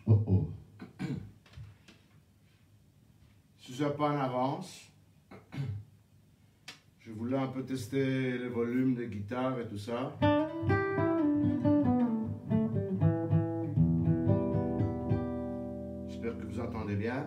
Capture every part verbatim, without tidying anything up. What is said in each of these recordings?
Oh oh. Si je ne suis pas en avance, je voulais un peu tester le volume des guitares et tout ça. J'espère que vous entendez bien.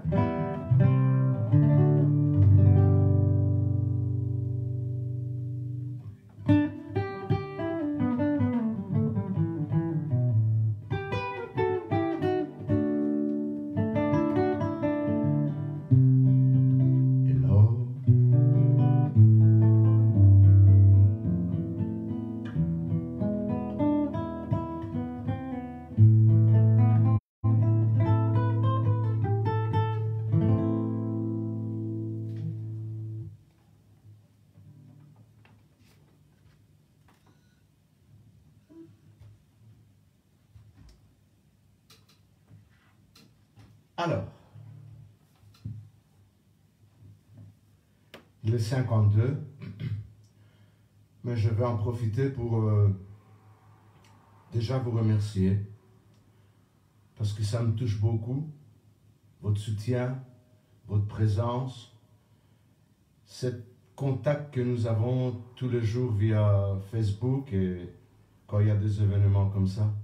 Alors, il est cinquante-deux, mais je vais en profiter pour euh, déjà vous remercier, parce que ça me touche beaucoup, votre soutien, votre présence, ce contact que nous avons tous les jours via Facebook et quand il y a des événements comme ça.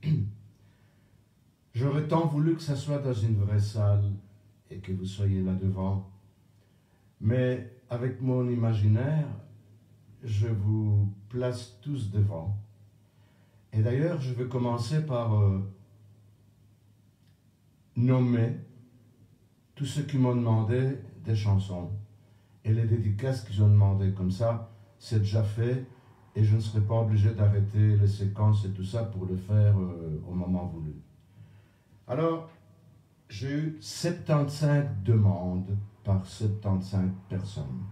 J'aurais tant voulu que ça soit dans une vraie salle et que vous soyez là devant. Mais avec mon imaginaire, je vous place tous devant. Et d'ailleurs, je vais commencer par euh, nommer tous ceux qui m'ont demandé des chansons. Et les dédicaces qu'ils ont demandé comme ça, c'est déjà fait. Et je ne serai pas obligé d'arrêter les séquences et tout ça pour le faire euh, au moment voulu. Alors, j'ai eu soixante-quinze demandes par soixante-quinze personnes.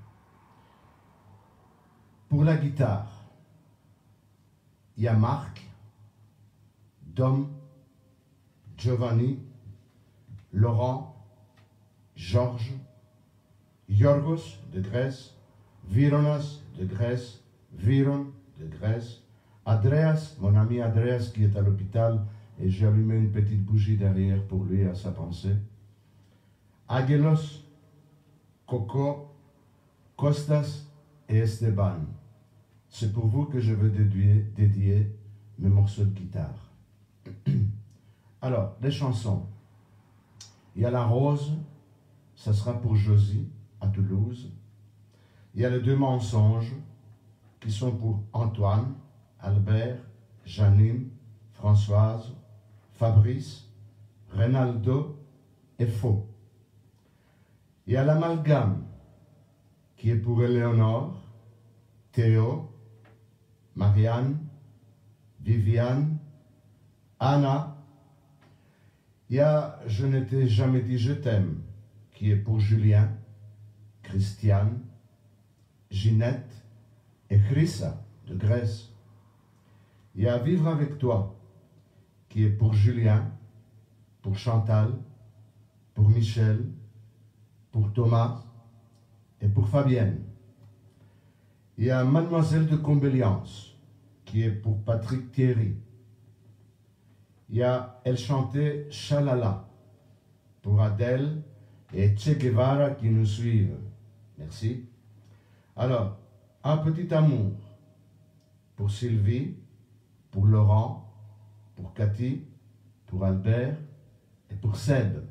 Pour la guitare, il y a Marc, Dom, Giovanni, Laurent, Georges, Yorgos de Grèce, Vironas de Grèce, Viron de Grèce, Andreas, mon ami Andreas qui est à l'hôpital, et j'ai allumé une petite bougie derrière pour lui à sa pensée. Agelos, Coco, Costas et Esteban. C'est pour vous que je veux dédier, dédier mes morceaux de guitare. Alors, les chansons. Il y a La Rose, ça sera pour Josie, à Toulouse. Il y a Les Deux Mensonges, qui sont pour Antoine, Albert, Janine, Françoise, Fabrice, Reynaldo et Faux. Il y a L'Amalgame, qui est pour Éléonore, Théo, Marianne, Viviane, Anna. Il y a Je ne t'ai jamais dit je t'aime, qui est pour Julien, Christiane, Ginette et Chrissa de Grèce. Il y a Vivre avec toi, qui est pour Julien, pour Chantal, pour Michel, pour Thomas et pour Fabienne. Il y a Mademoiselle de Combéliance, qui est pour Patrick Thierry. Il y a Elle chantait Chalala, pour Adèle et Che Guevara qui nous suivent. Merci. Alors, Un petit amour, pour Sylvie, pour Laurent, pour Cathy, pour Albert et pour Seb.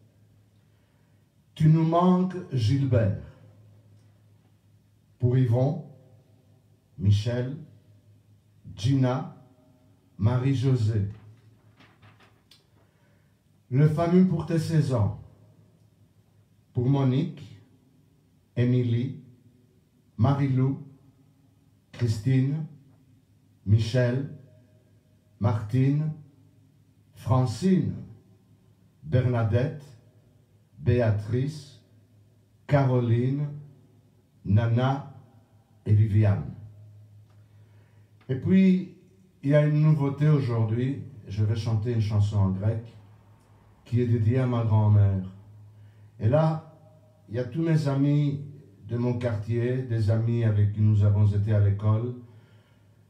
Tu nous manques, Gilbert, pour Yvon, Michel, Gina, Marie-Josée. Le fameux pour tes seize ans, pour Monique, Émilie, Marie-Lou, Christine, Michel, Martine, Francine, Bernadette, Béatrice, Caroline, Nana et Viviane. Et puis, il y a une nouveauté aujourd'hui. Je vais chanter une chanson en grec qui est dédiée à ma grand-mère. Et là, il y a tous mes amis de mon quartier, des amis avec qui nous avons été à l'école,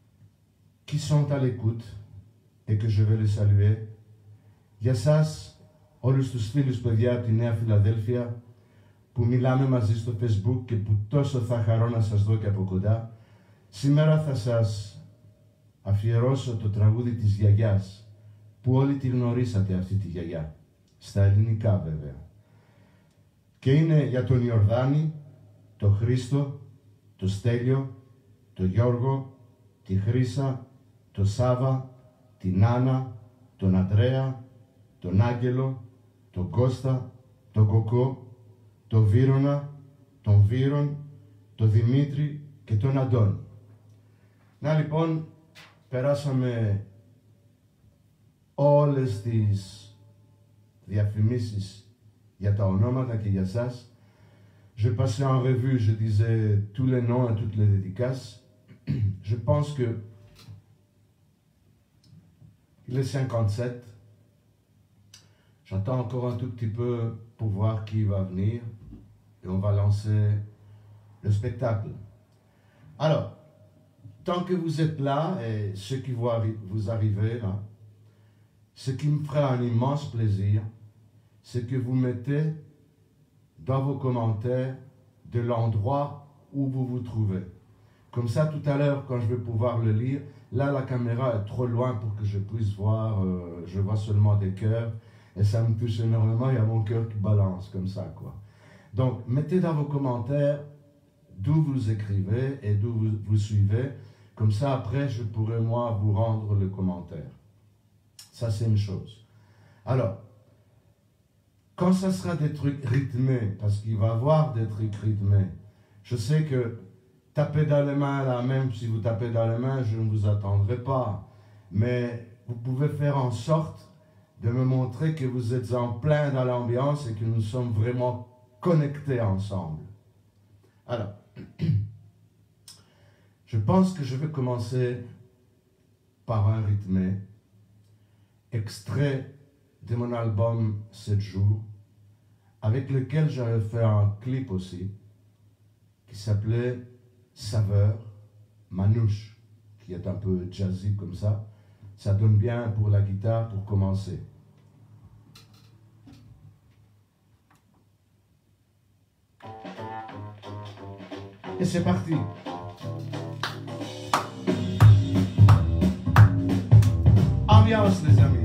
qui sont à l'écoute et que je vais les saluer. Γεια σας, όλους τους φίλους παιδιά από τη Νέα Φιλαδέλφια που μιλάμε μαζί στο Facebook και που τόσο θα χαρώ να σας δω και από κοντά. Σήμερα θα σας αφιερώσω το τραγούδι της γιαγιάς, που όλοι τη γνωρίσατε αυτή τη γιαγιά, στα ελληνικά βέβαια. Και είναι για τον Ιορδάνη, τον Χρήστο, τον Στέλιο, τον Γιώργο, τη Χρύσα, τον Σάβα, την Άννα, τον Αντρέα, τον Άγγελο, τον Κώστα, τον Κοκό, τον Βύρονα, τον Βύρον, τον Δημήτρη και τον Αντώνη. Να λοιπόν, περάσαμε όλες τις διαφημίσεις για τα ονόματα και για σας. Je passais en revue, je disais tous les noms et toutes les dédicaces. Je pense que il est cinquante-sept. J'attends encore un tout petit peu pour voir qui va venir et on va lancer le spectacle. Alors, tant que vous êtes là et ceux qui vont arri- vous arriver là, ce qui me fera un immense plaisir, c'est que vous mettez dans vos commentaires de l'endroit où vous vous trouvez. Comme ça, tout à l'heure, quand je vais pouvoir le lire, là, la caméra est trop loin pour que je puisse voir, euh, je vois seulement des cœurs, et ça me touche énormément, il y a mon cœur qui balance, comme ça, quoi. Donc, mettez dans vos commentaires d'où vous écrivez et d'où vous, vous suivez, comme ça, après, je pourrai, moi, vous rendre le commentaire. Ça, c'est une chose. Alors, quand ça sera des trucs rythmés, parce qu'il va y avoir des trucs rythmés, je sais que taper dans les mains là, même si vous tapez dans les mains, je ne vous attendrai pas. Mais vous pouvez faire en sorte de me montrer que vous êtes en plein dans l'ambiance et que nous sommes vraiment connectés ensemble. Alors, je pense que je vais commencer par un rythmé, extrait de mon album sept jours, avec lequel j'avais fait un clip aussi, qui s'appelait Saveur, Manouche, qui est un peu jazzy comme ça. Ça donne bien pour la guitare pour commencer. Et c'est parti. Ambiance les amis.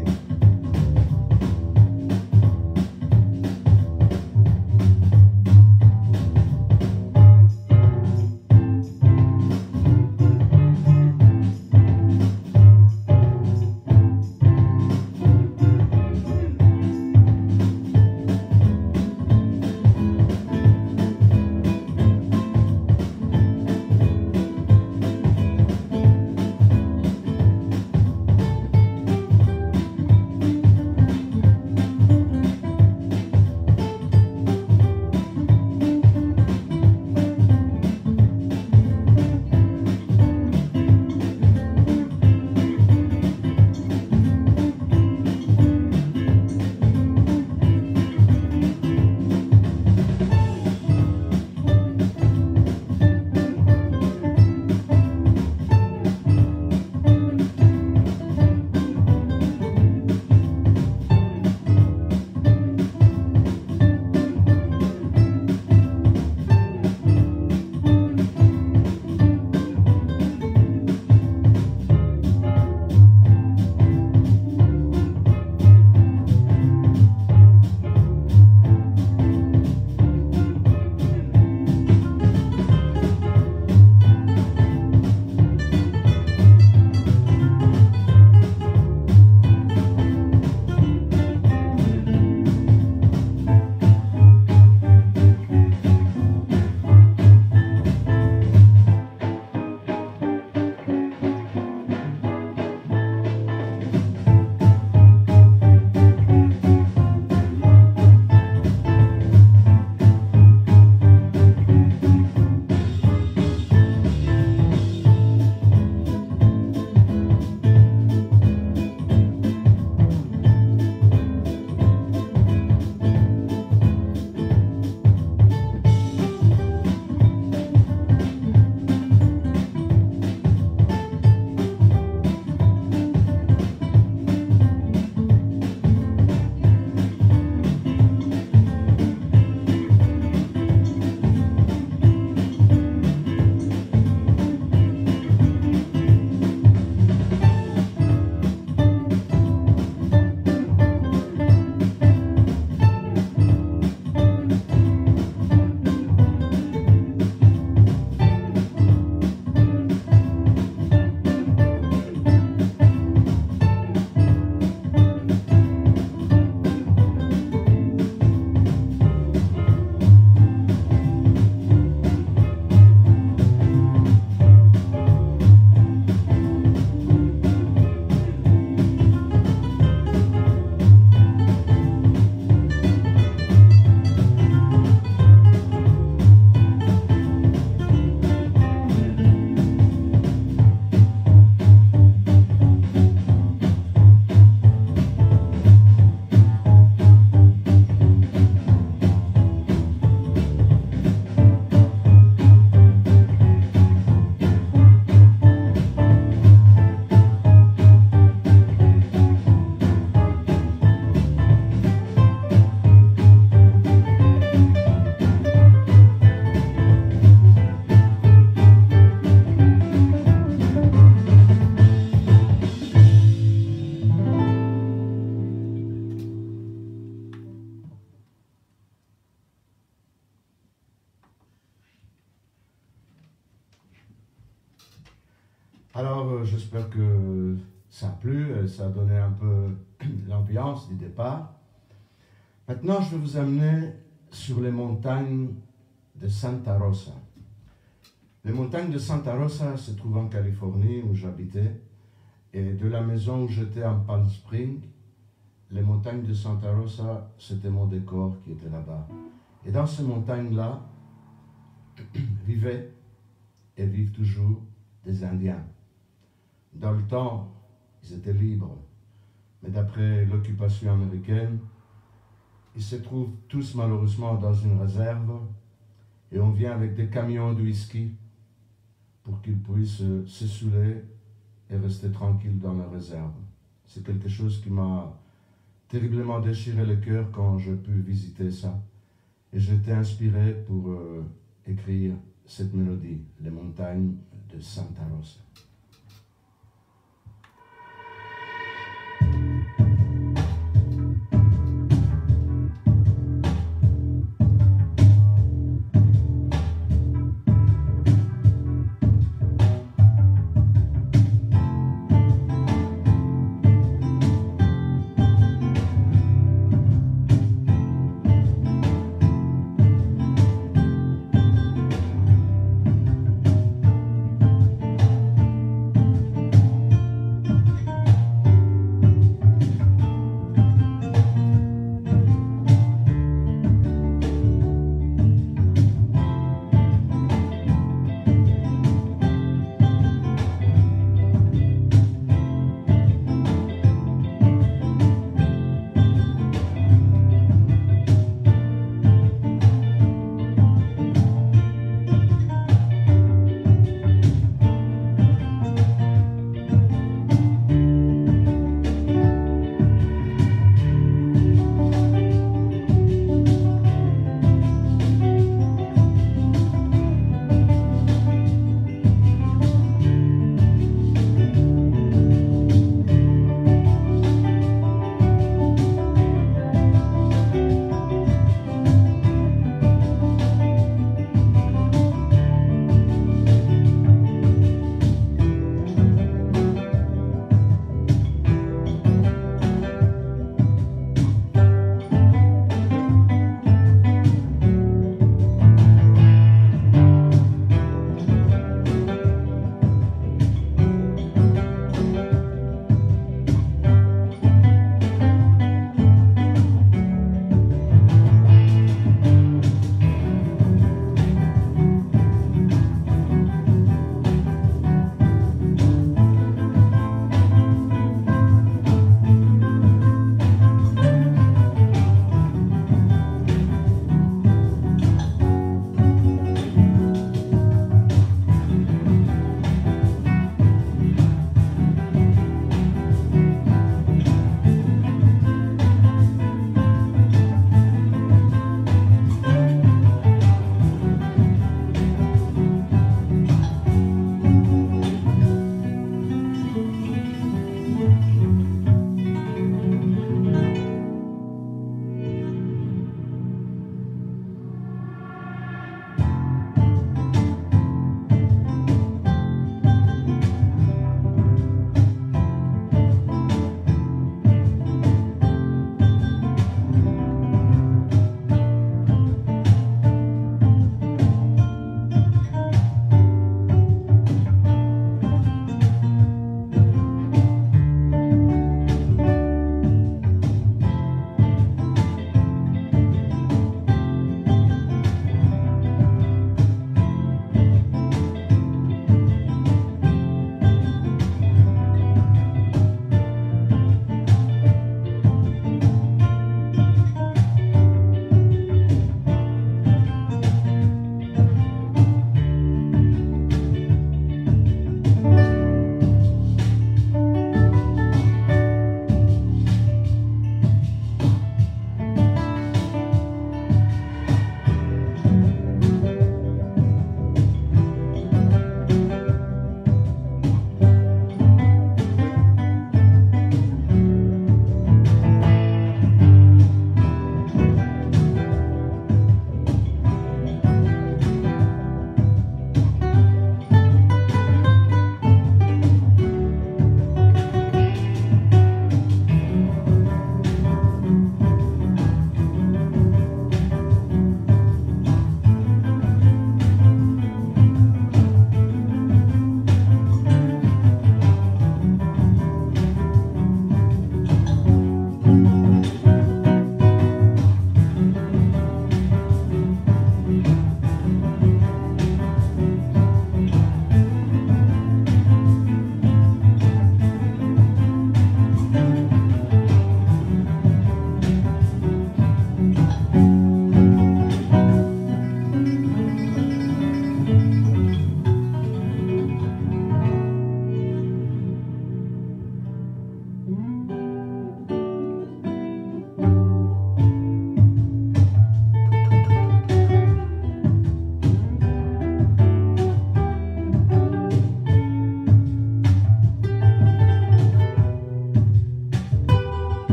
Alors, euh, j'espère que ça a plu, euh, ça a donné un peu l'ambiance du départ. Maintenant, je vais vous amener sur les montagnes de Santa Rosa. Les montagnes de Santa Rosa se trouvent en Californie, où j'habitais, et de la maison où j'étais en Palm Springs, les montagnes de Santa Rosa, c'était mon décor qui était là-bas. Et dans ces montagnes-là, vivaient et vivent toujours des Indiens. Dans le temps, ils étaient libres, mais d'après l'occupation américaine, ils se trouvent tous malheureusement dans une réserve et on vient avec des camions de whisky pour qu'ils puissent se saouler et rester tranquilles dans la réserve. C'est quelque chose qui m'a terriblement déchiré le cœur quand j'ai pu visiter ça. Et j'étais inspiré pour euh, écrire cette mélodie, Les montagnes de Santa Rosa.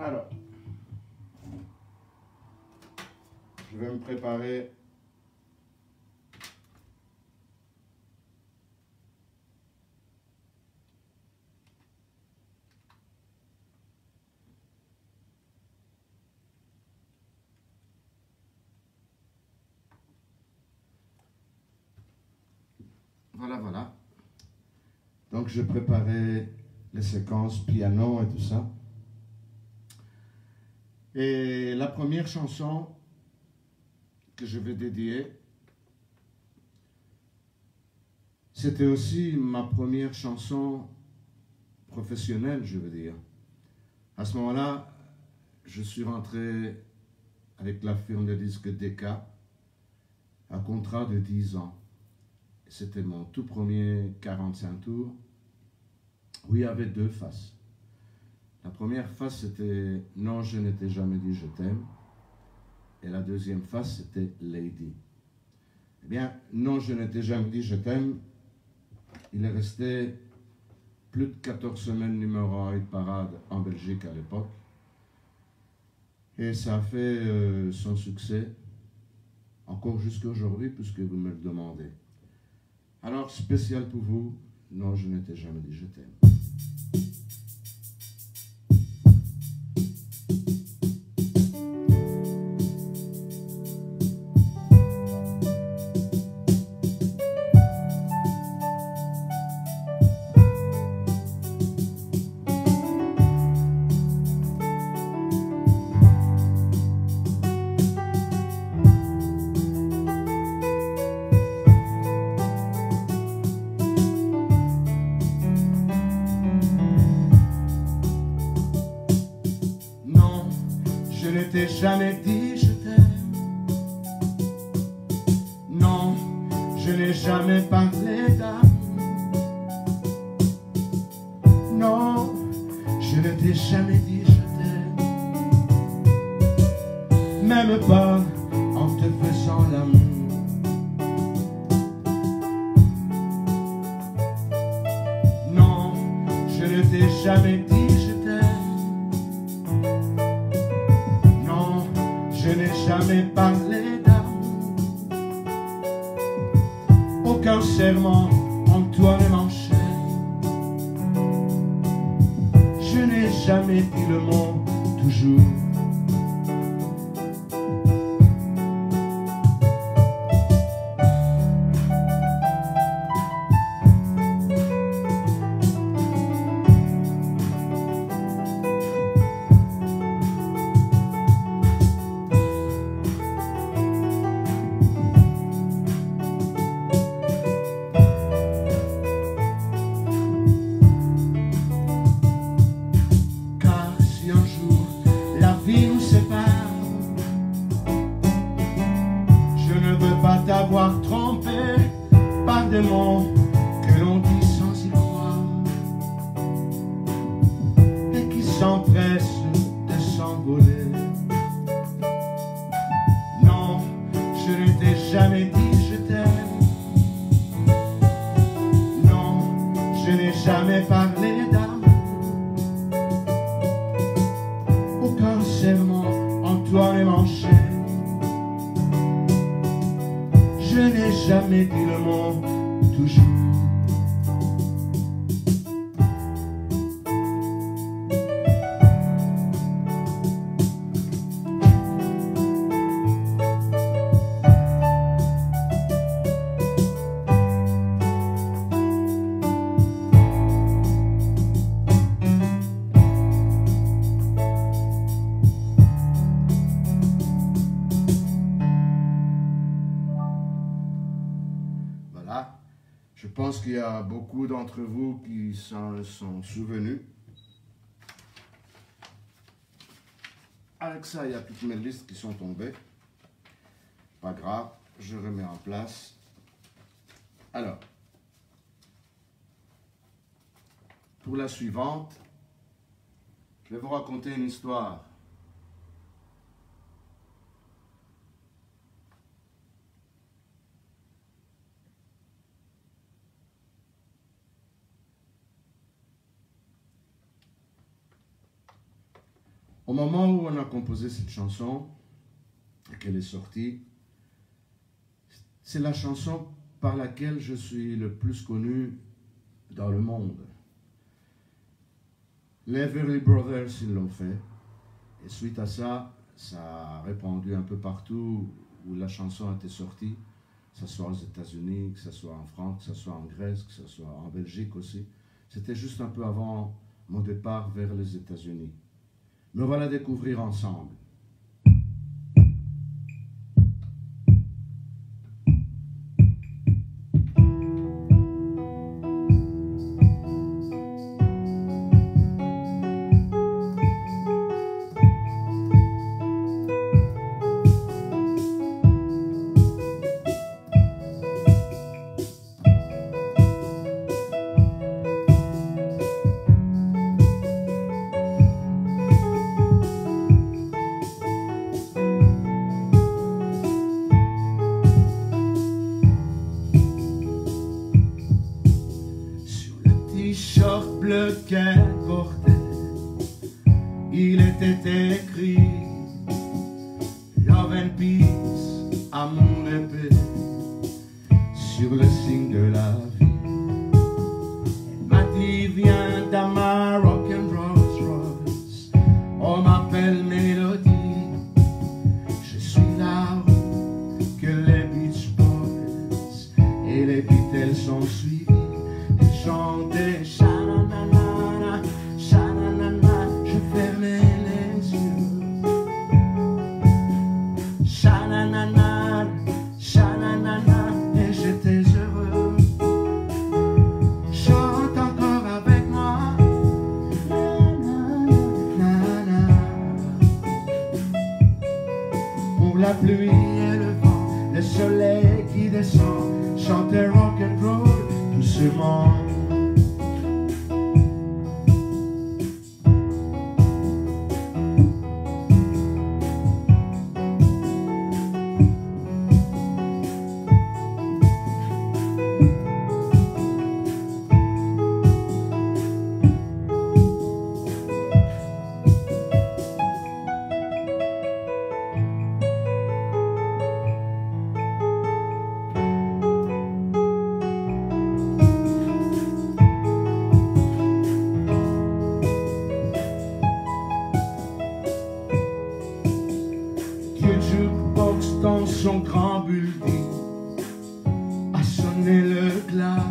Alors, je vais me préparer. Voilà, voilà. Donc, je préparais les séquences piano et tout ça. Et la première chanson que je vais dédier, c'était aussi ma première chanson professionnelle, je veux dire. À ce moment-là, je suis rentré avec la firme de disques Decca, un contrat de dix ans. C'était mon tout premier quarante-cinq tours, où il y avait deux faces. La première face, c'était « Non, je ne t'ai jamais dit je t'aime ». Et la deuxième face, c'était « Lady ». Eh bien, « Non, je ne t'ai jamais dit je t'aime », il est resté plus de quatorze semaines numéro un hit parade en Belgique à l'époque. Et ça a fait euh, son succès, encore jusqu'à aujourd'hui, puisque vous me le demandez. Alors, spécial pour vous, « Non, je ne t'ai jamais dit je t'aime ». Je ne t'ai jamais dit je t'aime. Non, je n'ai jamais parlé d'amour. Non, je ne t'ai jamais dit je t'aime. Même pas en te faisant l'amour. Non, je ne t'ai jamais dit je t'aime. Je n'ai jamais parlé d'amour. Aucun serment en toi ne m'enchaîne. Je n'ai jamais dit le mot toujours. T'avoir trompé par des mots que l'on dit sans y croire et qui s'empressent de s'envoler. Non, je ne t'ai jamais dit je t'aime. Non, je n'ai jamais parlé d'amour. Aucun serment en toi ne m'enchaîne. Je n'ai jamais dit le mot toujours. Je pense qu'il y a beaucoup d'entre vous qui s'en sont souvenus. Avec ça, il y a toutes mes listes qui sont tombées. Pas grave, je remets en place. Alors, pour la suivante, je vais vous raconter une histoire. Au moment où on a composé cette chanson, et qu'elle est sortie, c'est la chanson par laquelle je suis le plus connu dans le monde. Les Everly Brothers, ils l'ont fait. Et suite à ça, ça a répandu un peu partout où la chanson était sortie, que ce soit aux États-Unis, que ce soit en France, que ce soit en Grèce, que ce soit en Belgique aussi. C'était juste un peu avant mon départ vers les États-Unis. Mais on va la découvrir ensemble. Short bleu qu'elle portait, il était écrit Love and Peace, amour et paix, sur le signe de la vie. Elle m'a dit viens dans ma rock'n'Rolls Royce, on m'appelle Mélodie, je suis la roue que les Beach Boys et les Beatles sont suivis. Chanter sha-na-na-na, sha-na-na-na, je fermais les yeux. Sha-na-na-na, sha-na-na-na, et j'étais heureux. Chante encore avec moi. Na-na-na-na. Pour la pluie et le vent, le soleil qui descend, chanter rock'n'roll doucement. Dans son grand building a sonné le glas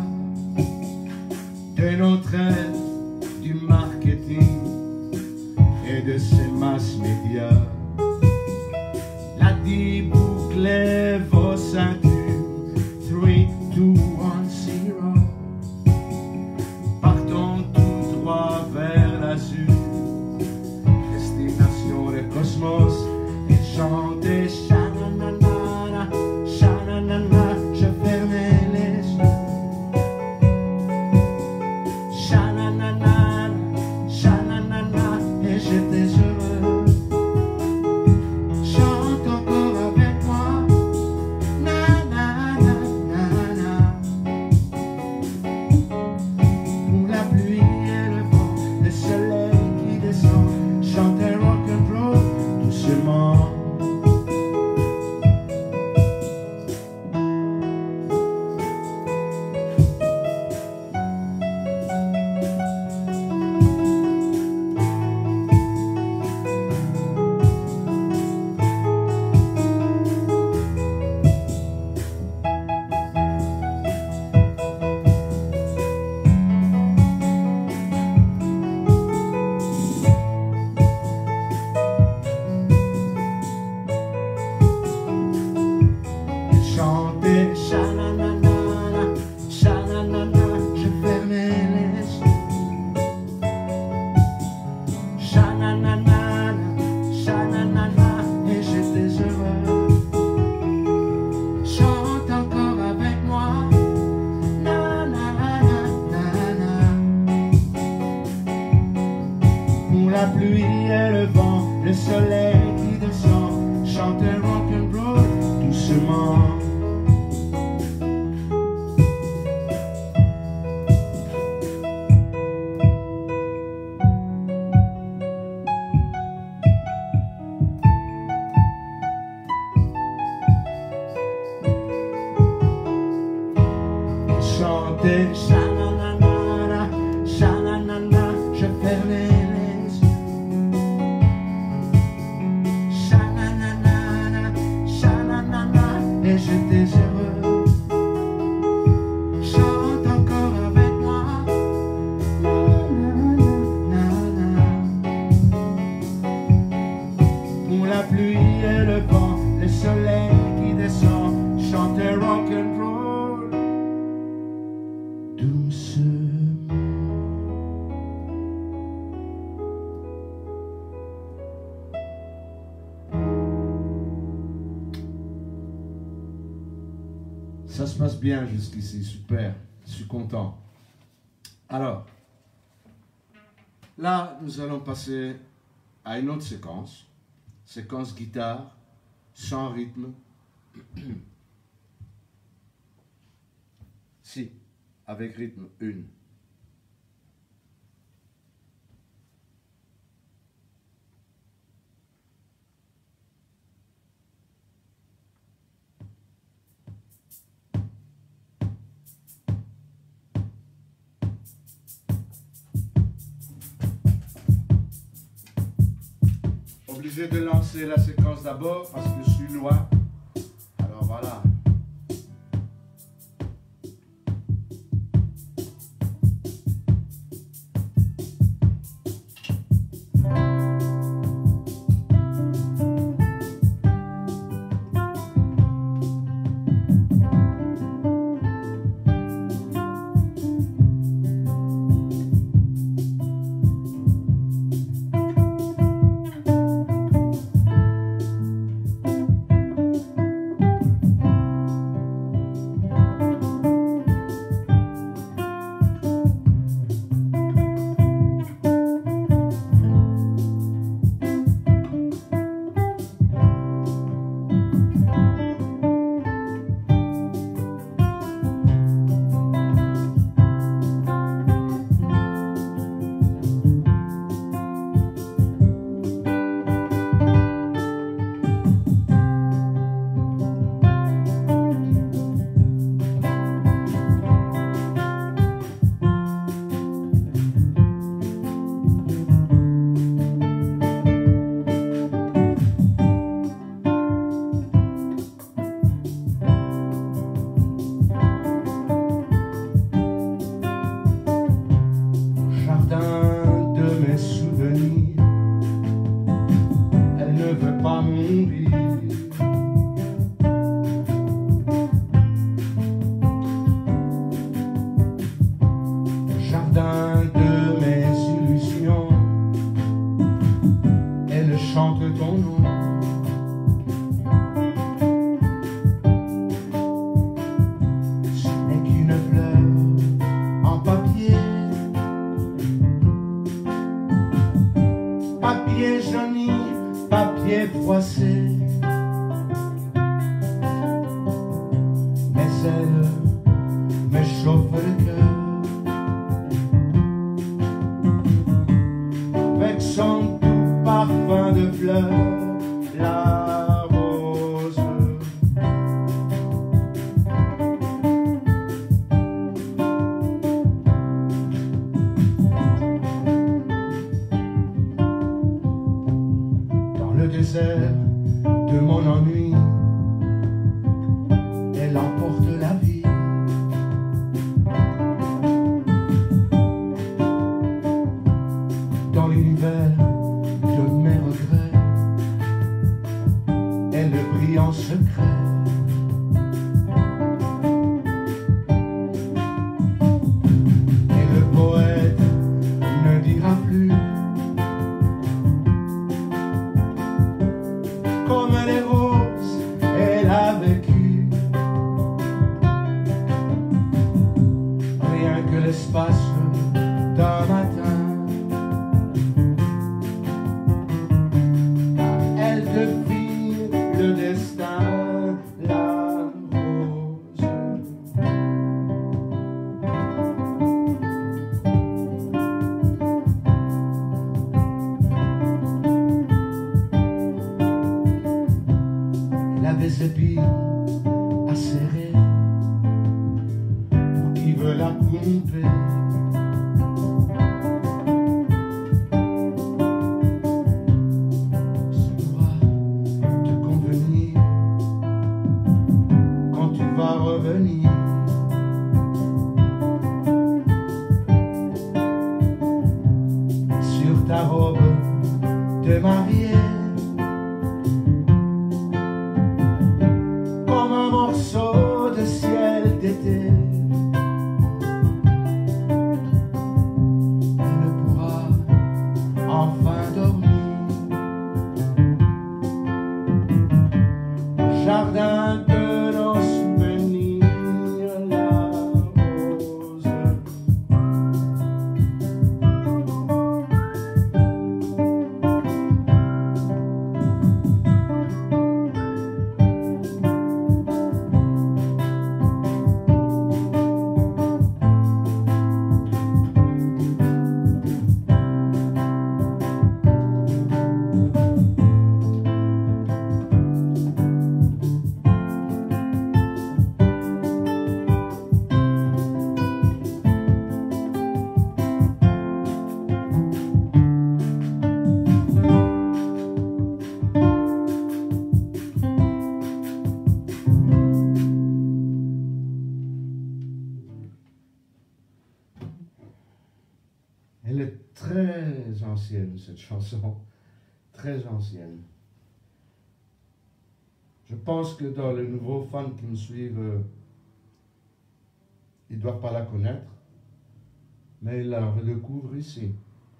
de notre aide du marketing et de ses masses médias. La dit bouclez vos ceintures, three, two, one, zero. Partons tout droit vers l'azur, destination le cosmos, et chantez chaque je fermais les yeux. Sha-na-na-na, sha-na-na-na, et j'étais heureux. Chante encore avec moi. Na-na-na-na-na. Pour la pluie et le vent, le soleil qui descend, chanter rock'n'roll doucement. Chanter sha-na-na-na, sha-na-na-na, je fermais les yeux. Sha-na-na-na, sha-na-na-na, et j'étais heureux. Chante encore avec moi. Na-na-na-na-na. Pour la pluie et le vent, le soleil qui descend, chanter rock'n'roll doucement. et sha-na-na-na-na, sha-na-na-na, je fermais les yeux. Sha-na-na-na-na, sha-na-na-na, et j'étais heureux. Chante encore avec moi. Na-na-na-na. Pour la pluie et le vent, le soleil qui descend, chantait rock'n'roll doucement. Ça se passe bien jusqu'ici, super, je suis content. Alors, là, nous allons passer à une autre séquence, séquence guitare, sans rythme. Si, avec rythme, une. Obligé de lancer la séquence d'abord parce que je suis loin. Alors voilà. De mon ennui, elle emporte la vie. Dans l'univers de mes regrets, elle brille en secret. Et le poète ne dira plus comme les roses, elle a vécu. Rien que l'espace d'un matin, car elle devine le destin, la rose. Des épines acérées pour qui veut la couper. tromper. Ça pourra te convenir quand tu vas revenir. Sur ta robe de mariée, comme un morceau de ciel d'été. Elle pourra enfin dormir au jardin de nos souvenirs, la rose. Elle est très ancienne, cette chanson, très ancienne. Je pense que dans les nouveaux fans qui me suivent, euh, ils ne doivent pas la connaître, mais ils la redécouvrent ici.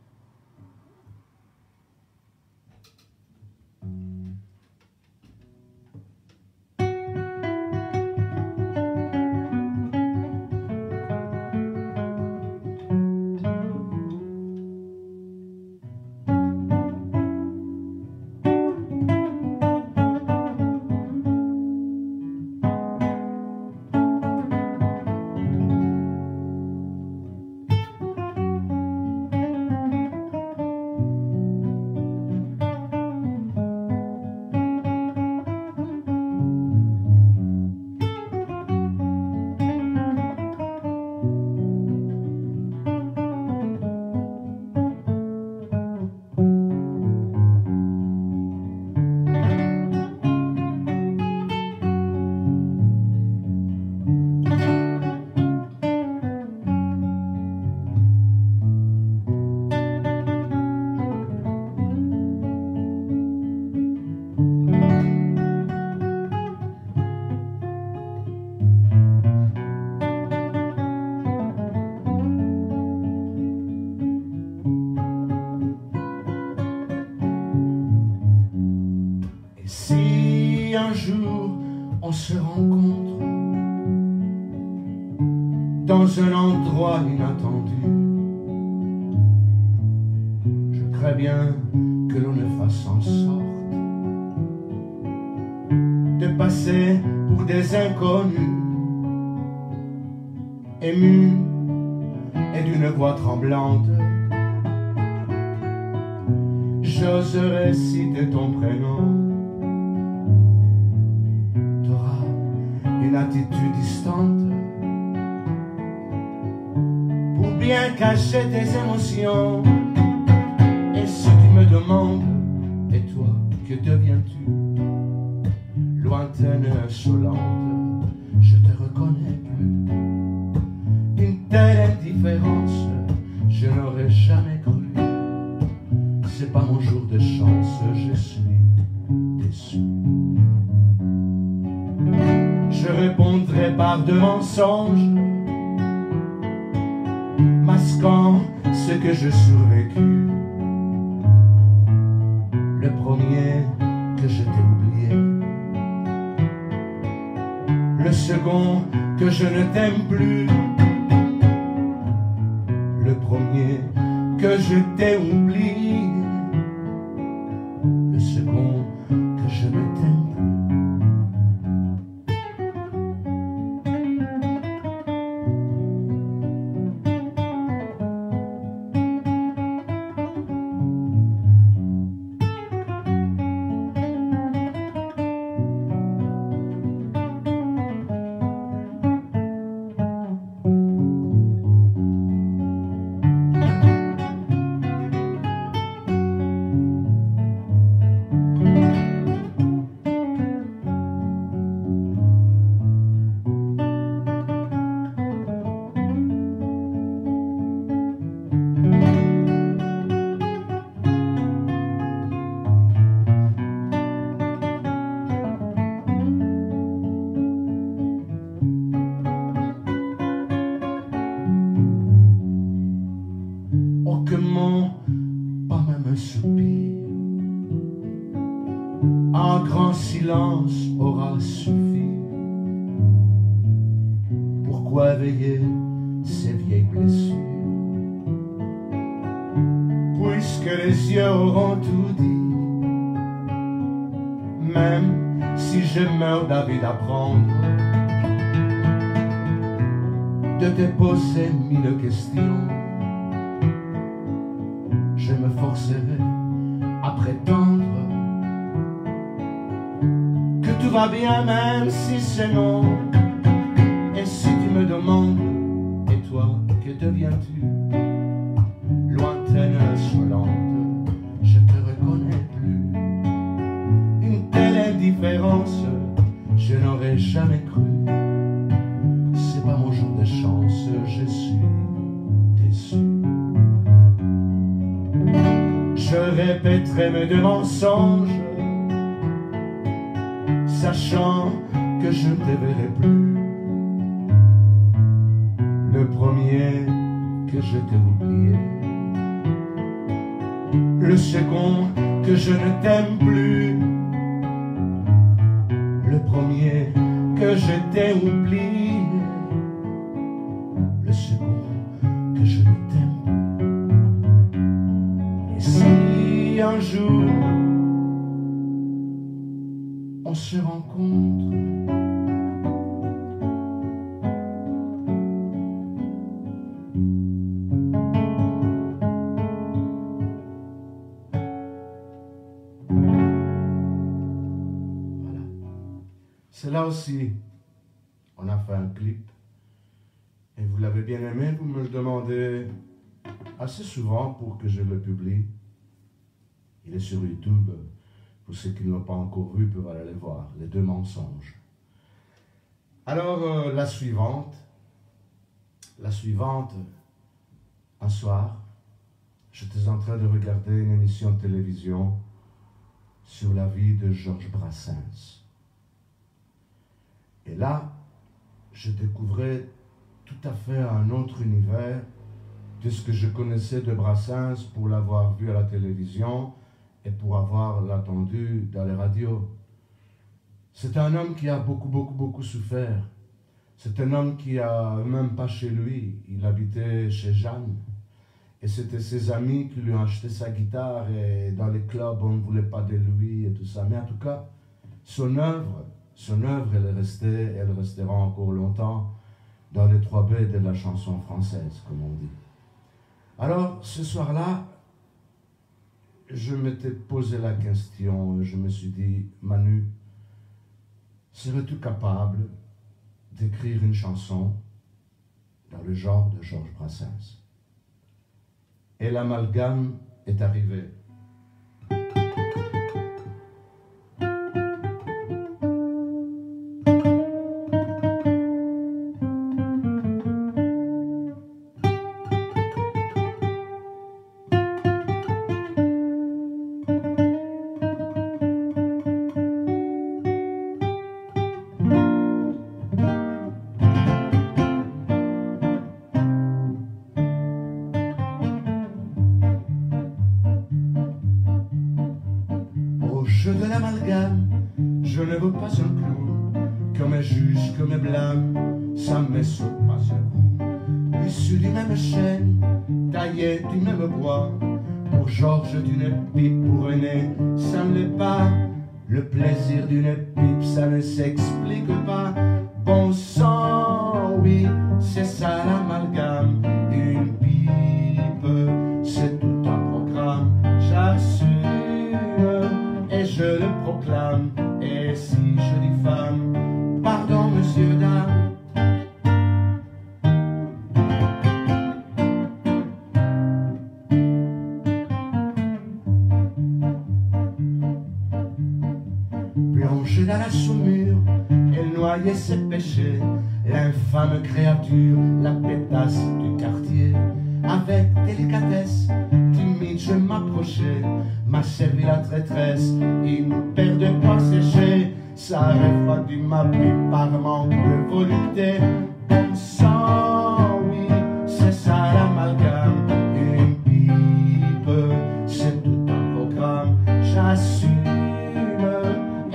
Si un jour on se rencontre dans un endroit inattendu, je crains bien que l'on ne fasse en sorte de passer pour des inconnus, émus et d'une voix tremblante. J'oserais citer ton prénom. Une attitude distante pour bien cacher tes émotions. Et si tu me demandes, et toi, que deviens-tu? Lointaine et insolente, je te reconnais plus. Une telle indifférence, je n'aurais jamais cru. C'est pas mon jour de chance, je suis déçu. Je répondrai par de mensonges, masquant ce que je survécu. Le premier que je t'ai oublié, le second que je ne t'aime plus, le premier que je t'ai oublié, le second que je ne t'aime plus. un grand silence aura suffi. Pourquoi veiller ces vieilles blessures? Puisque les yeux auront tout dit, même si je meurs d'envie d'apprendre, de te poser mille questions, je me forcerai à prétendre que tout va bien même si c'est non. Et si tu me demandes, et toi, que deviens-tu? Lointaine, insolente, je te reconnais plus. Une telle indifférence, je n'aurais jamais cru. C'est pas mon jour de chance, je suis déçu. Je répéterai mes deux mensonges, sachant que je ne te verrai plus. Le premier, que je t'ai oublié. Le second, que je ne t'aime plus. Le premier, que je t'ai oublié. Le second, que je ne t'aime plus. Et si un jour on se rencontre, c'est là aussi, on a fait un clip, et vous l'avez bien aimé, vous me le demandez assez souvent pour que je le publie. Il est sur YouTube, pour ceux qui ne l'ont pas encore vu, peuvent aller le voir, les deux mensonges. Alors, euh, la suivante, la suivante, un soir, j'étais en train de regarder une émission de télévision sur la vie de Georges Brassens. Et là, je découvrais tout à fait un autre univers de ce que je connaissais de Brassens pour l'avoir vu à la télévision et pour avoir entendu dans les radios. C'est un homme qui a beaucoup, beaucoup, beaucoup souffert. C'est un homme qui a même pas chez lui, il habitait chez Jeanne. Et c'était ses amis qui lui ont acheté sa guitare et dans les clubs on ne voulait pas de lui et tout ça. Mais en tout cas, son œuvre, Son œuvre, elle est restée, elle restera encore longtemps dans les trois B de la chanson française, comme on dit. Alors, ce soir-là, je m'étais posé la question, je me suis dit, Manu, serais-tu capable d'écrire une chanson dans le genre de Georges Brassens? Et l'amalgame est arrivé. Jeu de l'amalgame, je ne veux pas un clou, que me juge, que me blâme, ça me saute pas ce coup. Issu d'une même chaîne, taillé du même bois, pour Georges d'une pipe, pour René, ça ne l'est pas. Le plaisir d'une pipe, ça ne s'explique pas. Bon sang, oui, c'est ça l'amalgame. Une pipe, c'est tout un programme, j'assume. Et je le proclame, et si je dis femme, pardon monsieur, dame. Plongée dans la saumure, elle noyait ses péchés, l'infâme créature, la pétasse du quartier. Avec délicatesse, timide je m'approchais, m'a servi la traîtresse, une paire de poings séchés, ça refroidit ma pipe par manque de volupté. Bon sang, oui, c'est ça l'amalgame, une pipe, c'est tout un programme, j'assume,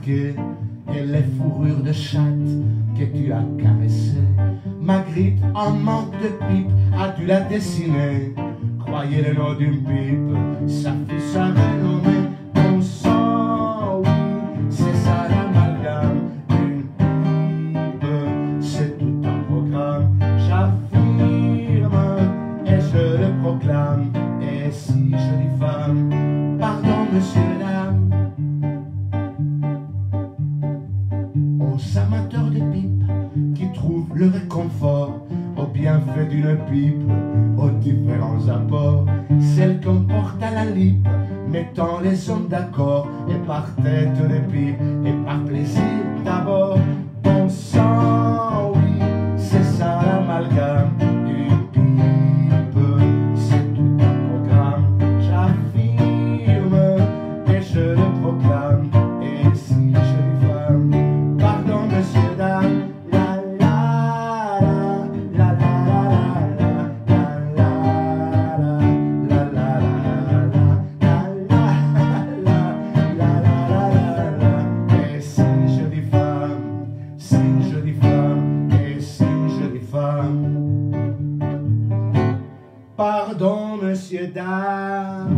remarqué, et les fourrures de chatte que tu as caressées. Magritte, en manque de pipe, as-tu la dessiner? Croyez le nom d'une pipe, ça fut sa renommée. Bon sang, oui, c'est ça l'amalgame. Une pipe, c'est tout un programme. J'affirme et je le proclame. Et si jolie femme, pardon monsieur, dame, aux amateurs de pipe qui trouvent le réconfort au bienfait d'une pipe, aux différents apports, celle qu'on porte à la lippe, mettant les hommes d'accord, et par tête de pipe, et par plaisir d'abord. Bon sang, oui, c'est ça l'amalgame. Une pipe, c'est tout un programme. J'affirme et je le proclame. Et si jolie femme, pardon monsieur, dame, la la la la pardon, monsieur, dame.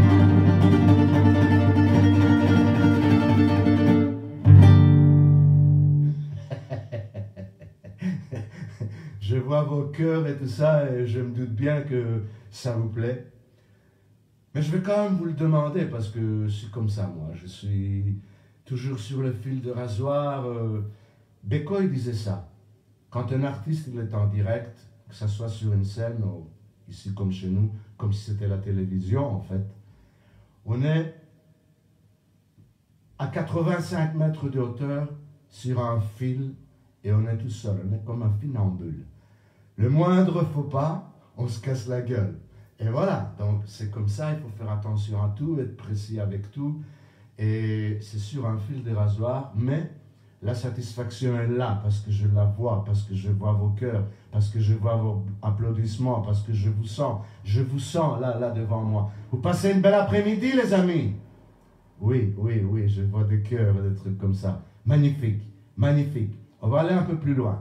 Je vois vos cœurs et tout ça, et je me doute bien que ça vous plaît. Mais je vais quand même vous le demander, parce que c'est comme ça, moi. Je suis toujours sur le fil de rasoir. Euh, Beko, il disait ça. Quand un artiste il est en direct, que ce soit sur une scène ou ici comme chez nous, comme si c'était la télévision en fait, on est à quatre-vingt-cinq mètres de hauteur sur un fil et on est tout seul, on est comme un funambule. Le moindre faux pas, on se casse la gueule. Et voilà, donc c'est comme ça, il faut faire attention à tout, être précis avec tout. Et c'est sur un fil de rasoir, mais la satisfaction est là, parce que je la vois, parce que je vois vos cœurs, parce que je vois vos applaudissements, parce que je vous sens, je vous sens là, là devant moi. Vous passez une belle après-midi, les amis? Oui, oui, oui, je vois des cœurs, des trucs comme ça. Magnifique, magnifique. On va aller un peu plus loin.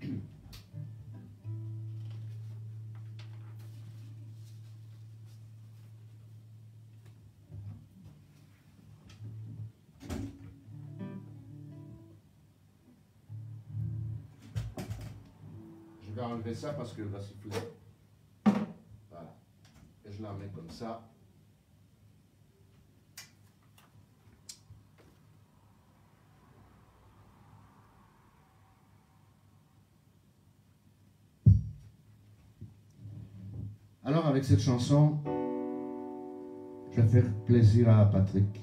Je vais enlever ça parce qu'elle va siffler. Voilà. Et je la mets comme ça. Alors avec cette chanson, je vais faire plaisir à Patrick.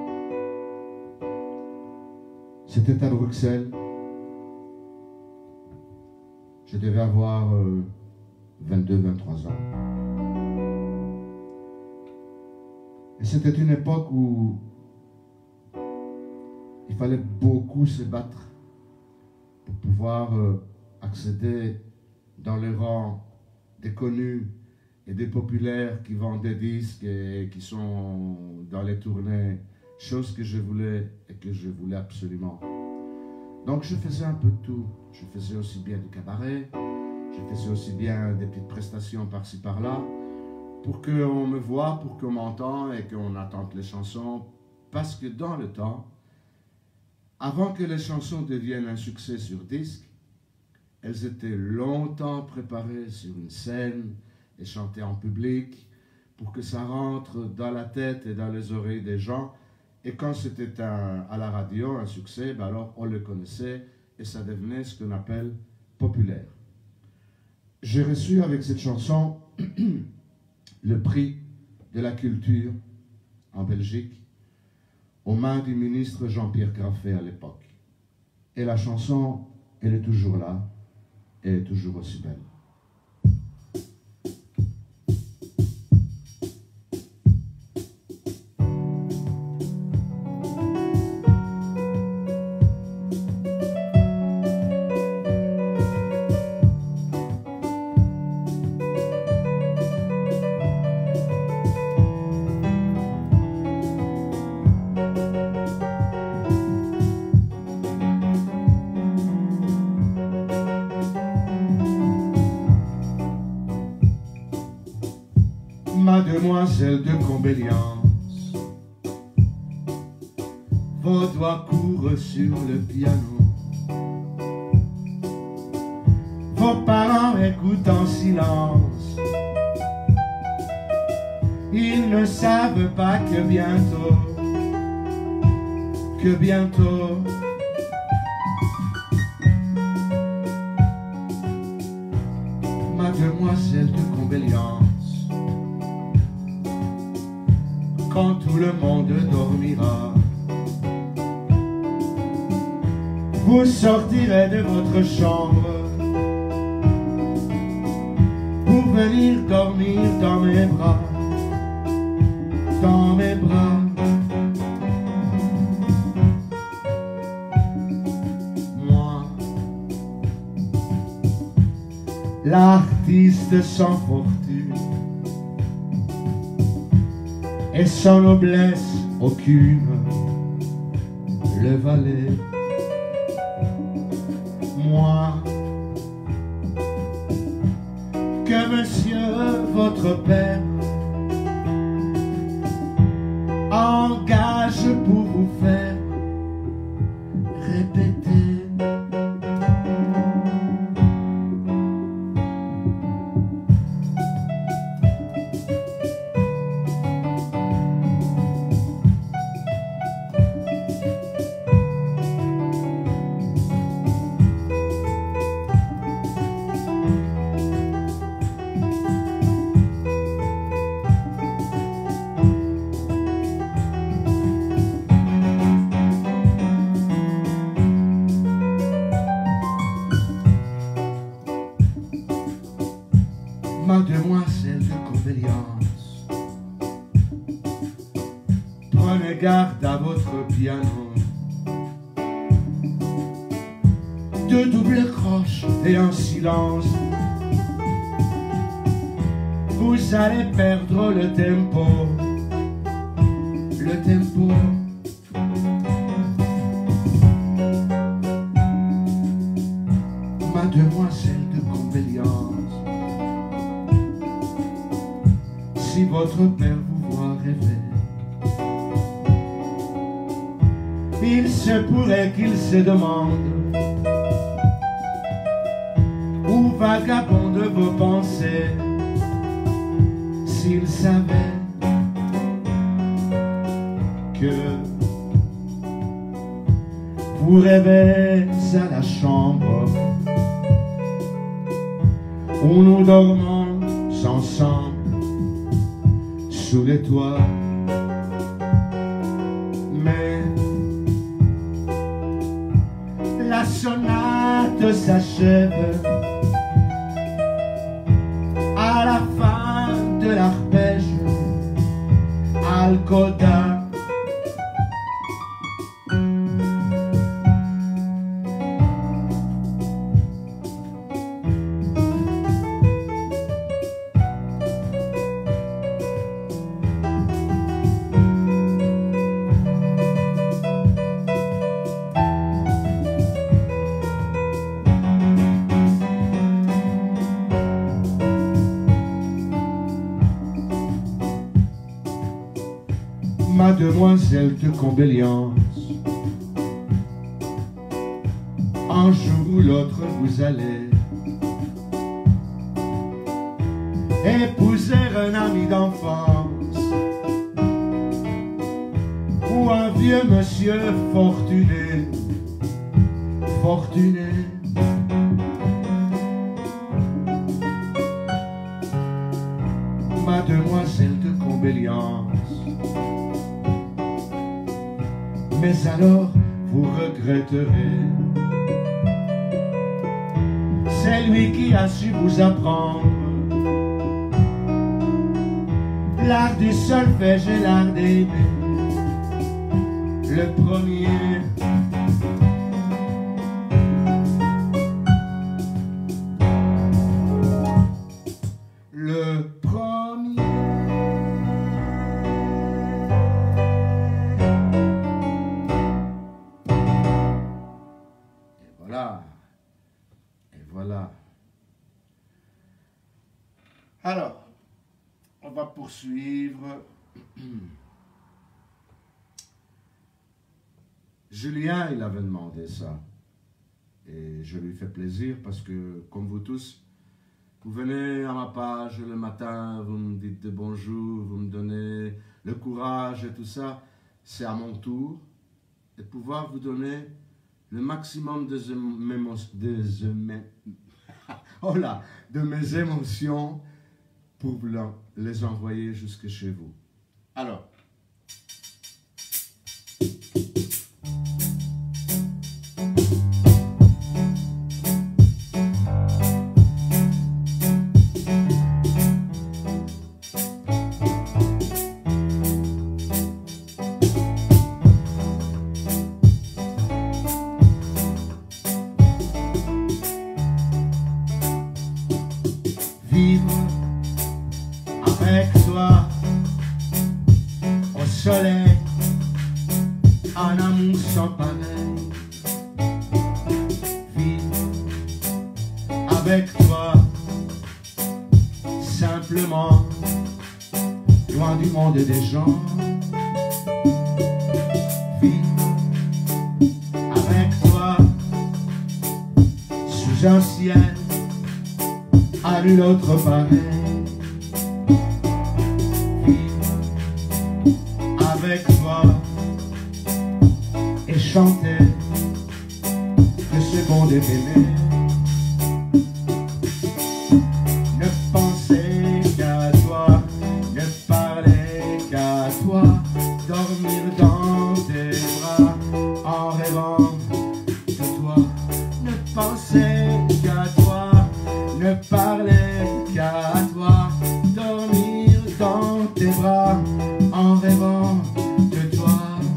C'était à Bruxelles. Je devais avoir euh, vingt-deux vingt-trois ans. Et c'était une époque où il fallait beaucoup se battre pour pouvoir euh, accéder dans les rangs des connus et des populaires qui vendent des disques et qui sont dans les tournées, chose que je voulais et que je voulais absolument. Donc je faisais un peu de tout. Je faisais aussi bien du cabaret, je faisais aussi bien des petites prestations par-ci par-là, pour qu'on me voie, pour qu'on m'entende et qu'on attende les chansons. Parce que dans le temps, avant que les chansons deviennent un succès sur disque, elles étaient longtemps préparées sur une scène et chantées en public pour que ça rentre dans la tête et dans les oreilles des gens. Et quand c'était à la radio un succès, ben alors on le connaissait et ça devenait ce qu'on appelle populaire. J'ai reçu avec cette chanson le prix de la culture en Belgique aux mains du ministre Jean-Pierre Graffet à l'époque. Et la chanson, elle est toujours là, elle est toujours aussi belle. Mademoiselle de Combéliance, vos doigts courent sur le piano. Vos parents écoutent en silence. Ils ne savent pas que bientôt, que bientôt, Mademoiselle de Combéliance, quand tout le monde dormira, vous sortirez de votre chambre pour venir dormir dans mes bras, dans mes bras. Moi, l'artiste sans fortune et sans noblesse aucune, le valet. Moi, que monsieur votre père engage pour vous faire répéter. Mademoiselle de Combéliance, prenez garde à votre piano. De doubles croches et un silence, vous allez perdre le tempo, le tempo. Mademoiselle de Combéliance, si votre père vous voit rêver, il se pourrait qu'il se demande où vagabondent vos pensées, s'il savait que vous rêvez à la chambre où nous dormons ensemble sous les toits. Mais la sonate s'achève à la fin de l'arpège al coda. Mademoiselle de Combéliance, un jour ou l'autre vous allez épouser un ami d'enfance ou un vieux monsieur fortuné, fortuné. Mademoiselle de Combéliance, mais alors vous regretterez. C'est lui qui a su vous apprendre l'art du solfège et l'art d'aimer. Le premier, le premier. Voilà, et voilà. Alors, on va poursuivre. Julien, il avait demandé ça. Et je lui fais plaisir parce que, comme vous tous, vous venez à ma page le matin, vous me dites bonjour, vous me donnez le courage et tout ça. C'est à mon tour de pouvoir vous donner le maximum de, de, de, oh là, de mes émotions pour les envoyer jusque chez vous. Alors, soleil, un amour sans pareil, vivre avec toi, simplement, loin du monde et des gens, vivre avec toi, sous un ciel, à nul autre pareil. Avec toi et chanter que c'est bon de t'aimer, ne penser qu'à toi, ne parler qu'à toi, dormir dans tes bras en rêvant de toi, ne penser qu'à toi, ne parler qu'à toi, dormir dans tes bras en rêvant de toi.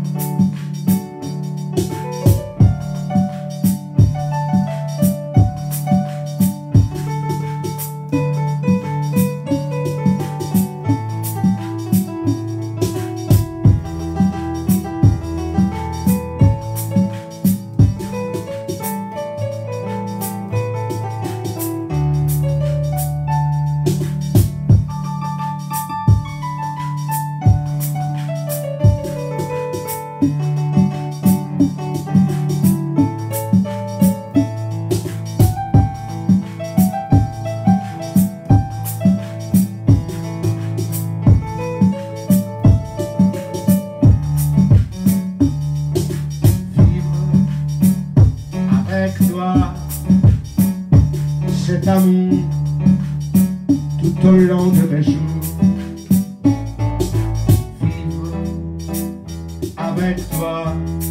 Cet amour tout au long de mes jours, vivre avec toi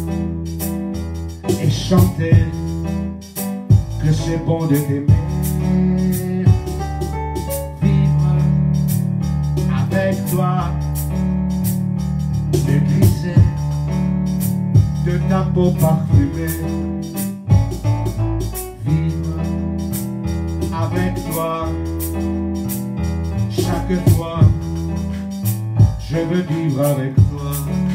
et chanter que c'est bon de t'aimer, vivre avec toi, me glisser de ta peau parfumée, avec toi, chaque fois, je veux vivre avec toi,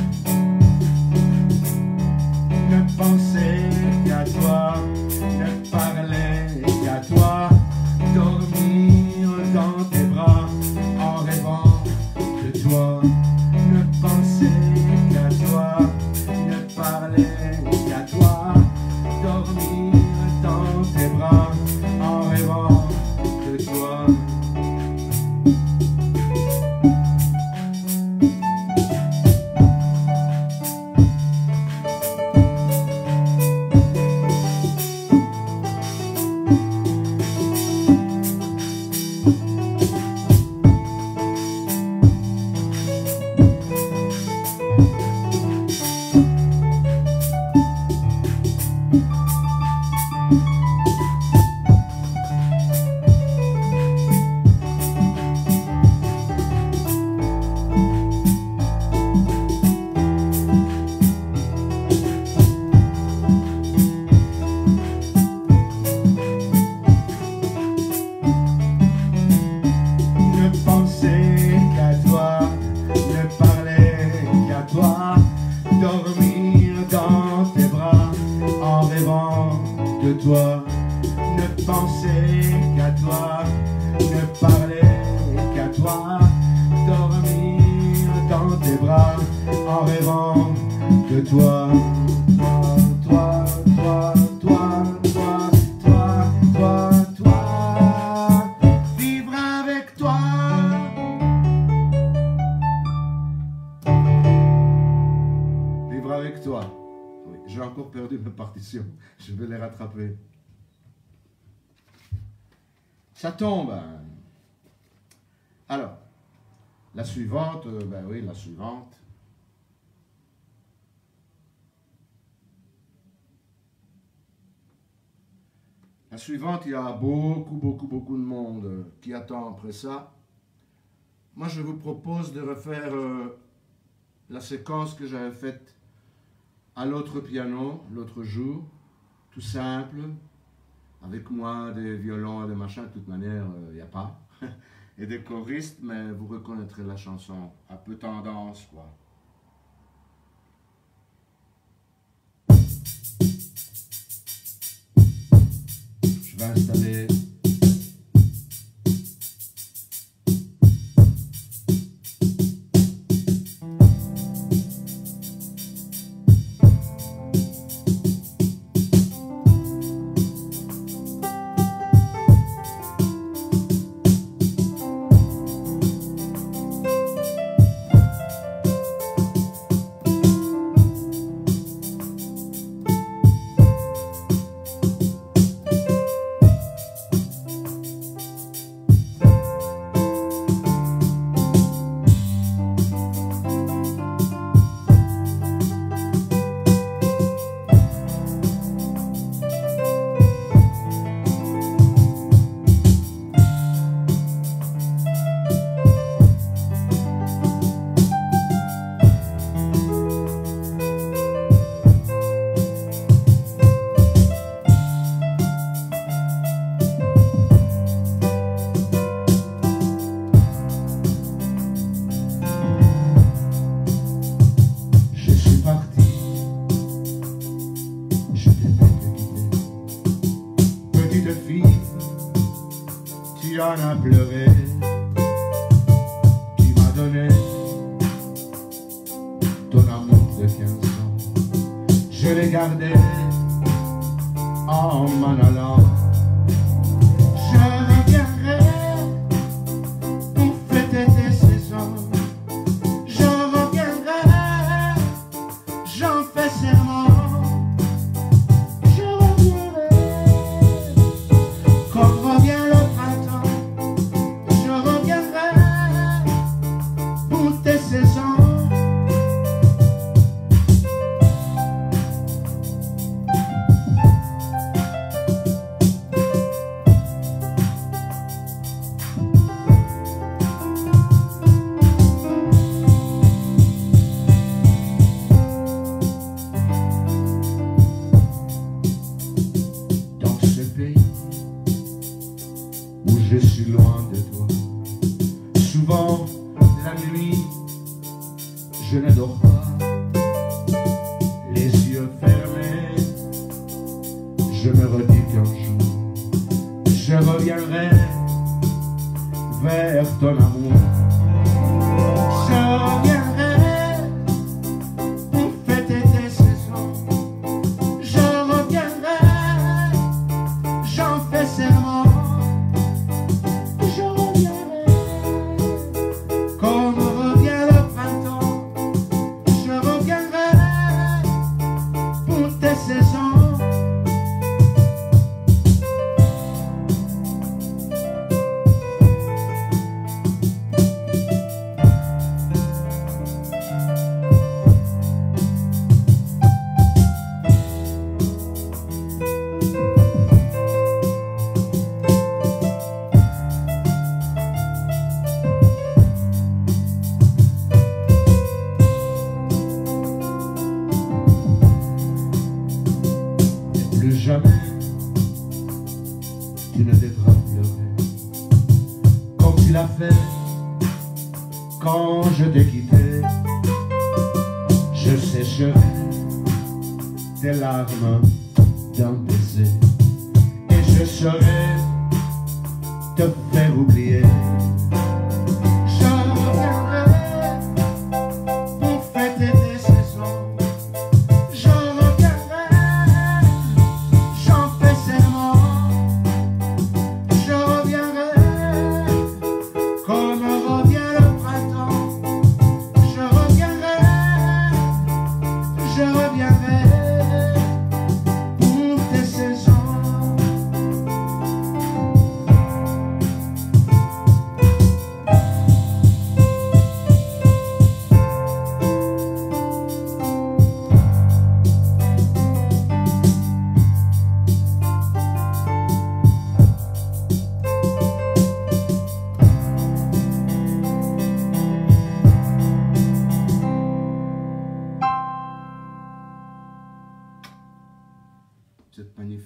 ne penser qu'à toi, ne parler qu'à toi, dormir dans tes bras en rêvant de toi, ne penser qu'à toi, ne parler qu'à toi, dormir dans tes bras en rêvant de toi. De toi, ne penser qu'à toi, ne parler qu'à toi, tes bras en rêvant de toi. Toi, toi, toi, toi, toi, toi, toi, toi, vivre avec toi. Vivre avec toi. Oui, j'ai encore perdu mes partitions. Je vais les rattraper. Ça tombe. Alors, la suivante, euh, ben oui, la suivante. La suivante, il y a beaucoup, beaucoup, beaucoup de monde qui attend après ça. Moi, je vous propose de refaire euh, la séquence que j'avais faite à l'autre piano, l'autre jour, tout simple, avec moi, des violons et des machins, de toute manière, il euh, n'y a pas. Et des choristes, mais vous reconnaîtrez la chanson, un peu tendance, quoi. Je vais installer... Tu en as pleuré, tu m'as donné ton amour de quinze ans. Je l'ai gardé en m'en allant. Je reviendrai pour fêter tes saisons. Je reviendrai, j'en fais serment. Je reviendrai comme revient le printemps. Je suis loin de toi. Souvent, la nuit, je ne dors pas. Les yeux fermés, je me redis qu'un jour, je reviendrai vers ton amour. Je reviendrai pour fêter tes saisons. Je reviendrai, j'en fais serment. Plus jamais tu ne devras pleurer comme tu l'as fait quand je t'ai quitté. Je sécherai tes larmes d'un baiser et je saurai te faire oublier. Je reviendrai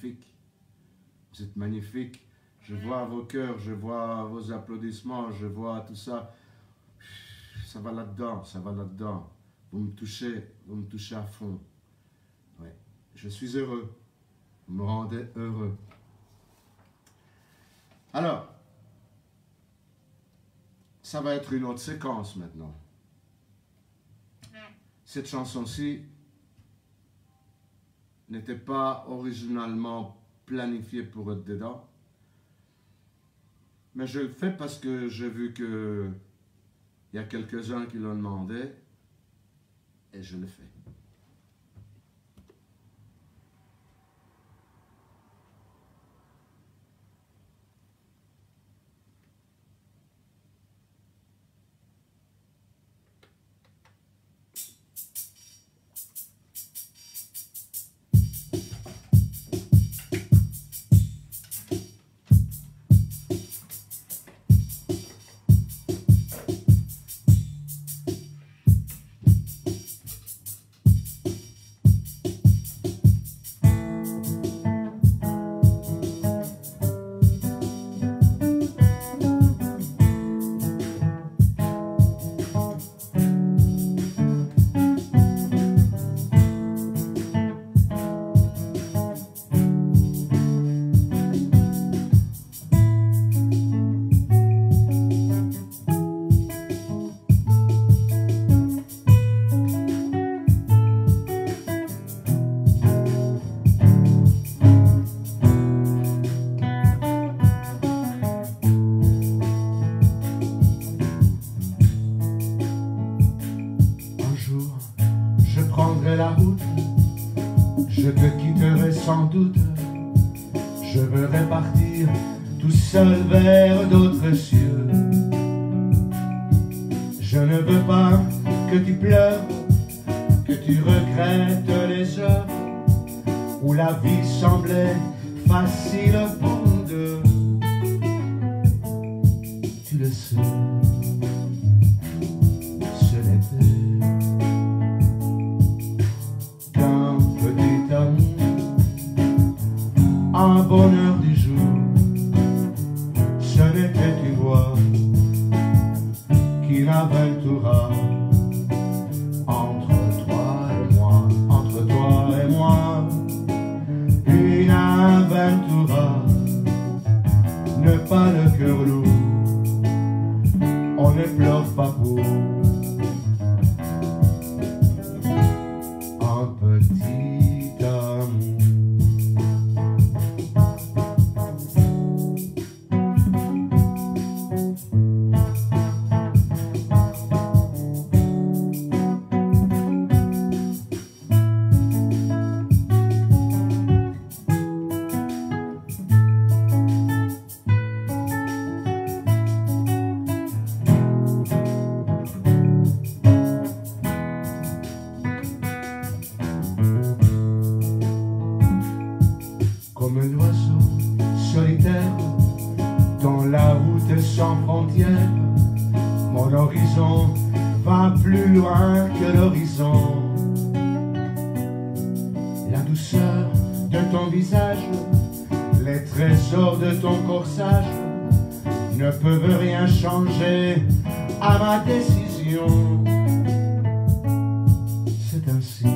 magnifiques. Vous êtes magnifiques. Je vois vos cœurs, je vois vos applaudissements, je vois tout ça. Ça va là-dedans, ça va là-dedans. Vous me touchez, vous me touchez à fond. Ouais. Je suis heureux. Vous me rendez heureux. Alors, ça va être une autre séquence maintenant. Cette chanson-ci n'était pas originalement planifiée pour être dedans. Mais je le fais parce que j'ai vu que il y a quelques-uns qui l'ont demandé et je le fais. La route, je te quitterai sans doute. Je veux repartir tout seul vers d'autres cieux. Je ne veux pas que tu pleures, que tu regrettes les heures où la vie semblait facile pour nous deux. Tu le sais, ce n'était un bonheur du jour, ce n'était une voix qui m'aventura entre toi et moi, entre toi et moi, une aventura, ne pas le cœur lourd, on ne pleure pas pour un petit amour. Comme un oiseau solitaire dans la route sans frontières, mon horizon va plus loin que l'horizon. La douceur de ton visage, les trésors de ton corsage ne peuvent rien changer à ma décision. C'est ainsi.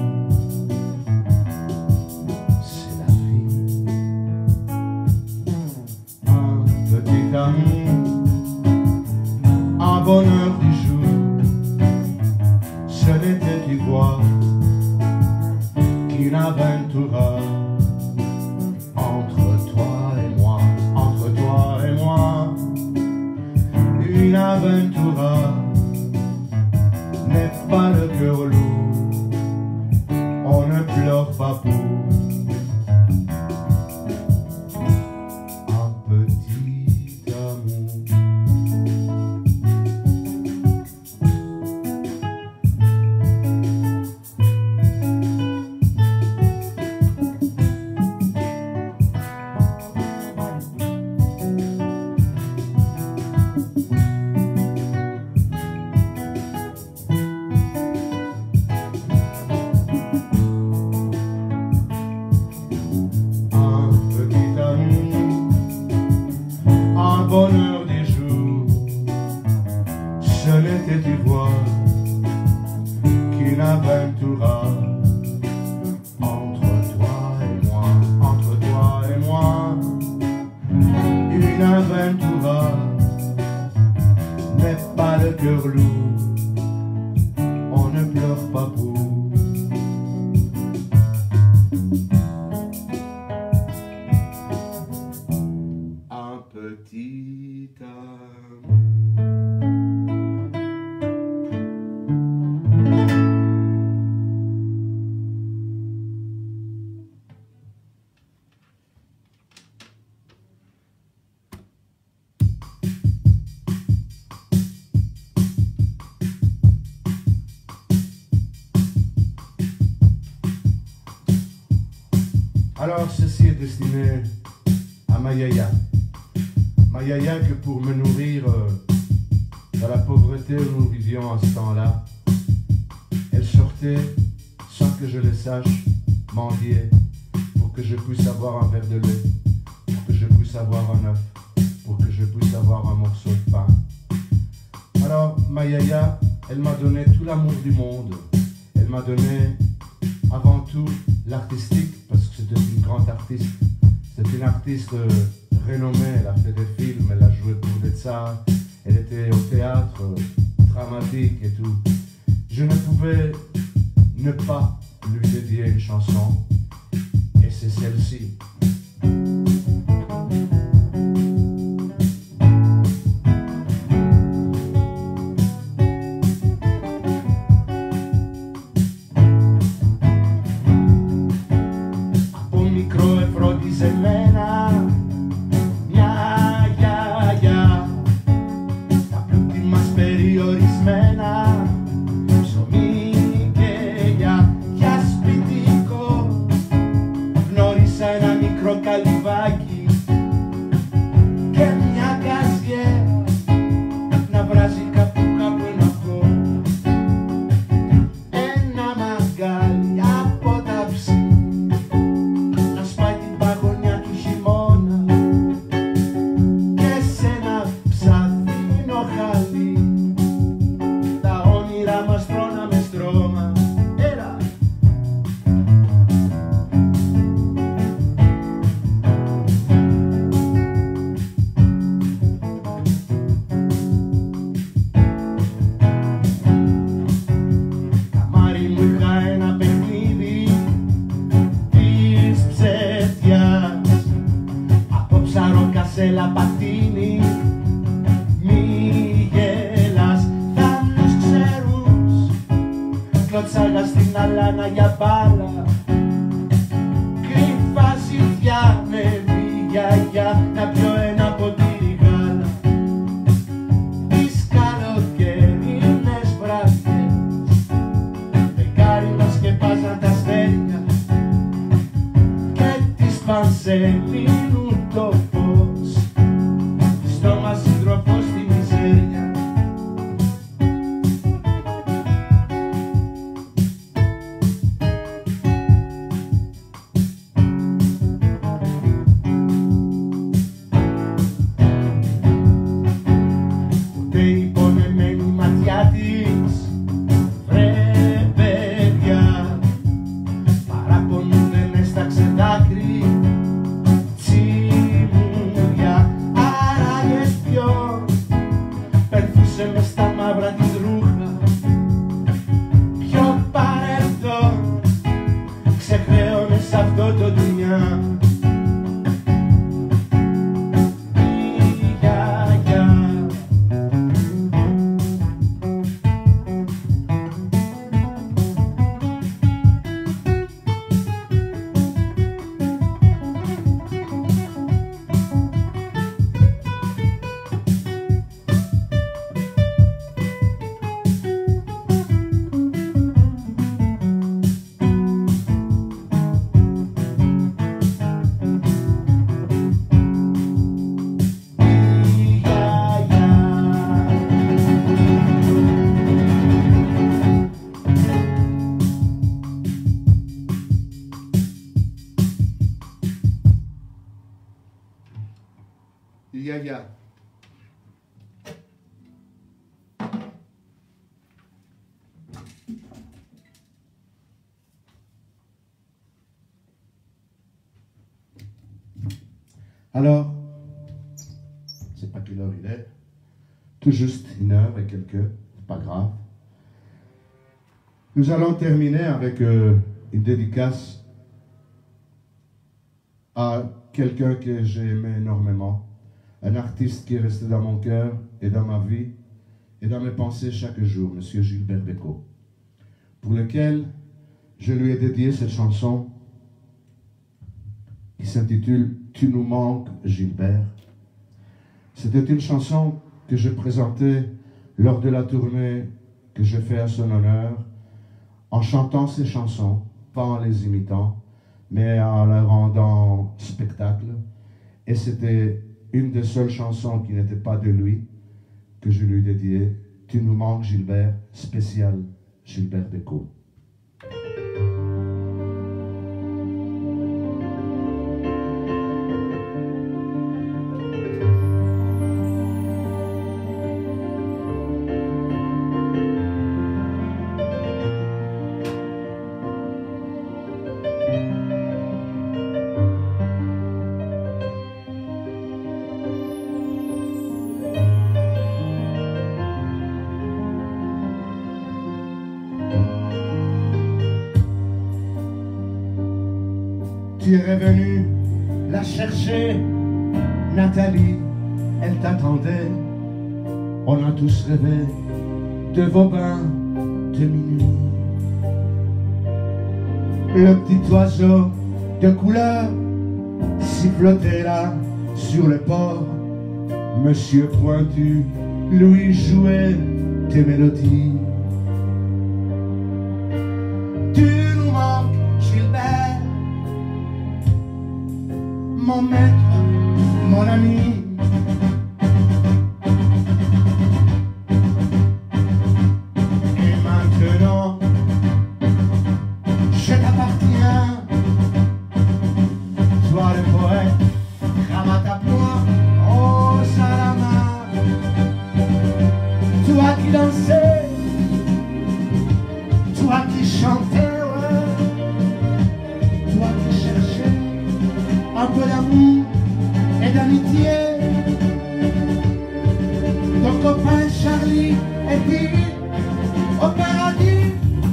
Un bonheur du jour, ce n'était tu vois qu'une aventura entre toi et moi, entre toi et moi, une aventura n'est pas le cœur lourd, on ne pleure pas pour Alors ceci est destiné à ma yaya. Ma yaya que pour me nourrir euh, dans la pauvreté où nous vivions à ce temps-là, elle sortait sans que je le sache, mendier, pour que je puisse avoir un verre de lait, pour que je puisse avoir un œuf, pour que je puisse avoir un morceau de pain. Alors ma yaya, elle m'a donné tout l'amour du monde. Elle m'a donné avant tout l'artistique, parce que c'était une grande artiste. C'est une artiste euh, renommée, elle a fait des films, elle a joué pour des tsars, elle était au théâtre, euh, dramatique et tout. Je ne pouvais ne pas lui dédier une chanson, et c'est celle-ci. Yaya. Alors, c'est pas quelle heure il est, tout juste une heure et quelques, c'est pas grave. Nous allons terminer avec euh, une dédicace à quelqu'un que j'ai aimé énormément, un artiste qui est resté dans mon cœur et dans ma vie et dans mes pensées chaque jour, M. Gilbert Bécaud, pour lequel je lui ai dédié cette chanson qui s'intitule « Tu nous manques, Gilbert ». C'était une chanson que je présentais lors de la tournée que je fais à son honneur, en chantant ses chansons, pas en les imitant, mais en la rendant spectacle. Et c'était une des seules chansons qui n'était pas de lui que je lui dédiais. Tu nous manques, Gilbert, spécial Gilbert Bécaud. Tu es revenu la chercher, Nathalie, elle t'attendait. On a tous rêvé de vos bains de minuit. Le petit oiseau de couleur sifflotait là sur le port. Monsieur Pointu lui jouait tes mélodies. Tu nous manques, Gilbert, mon maître, mon ami. Et maintenant, je t'appartiens, toi le poète, cravate à poing, oh Salama, toi qui dansais, toi qui chantais, ouais, toi qui cherchais un peu d'amour et d'amitié. Ton copain Charlie est-il au paradis?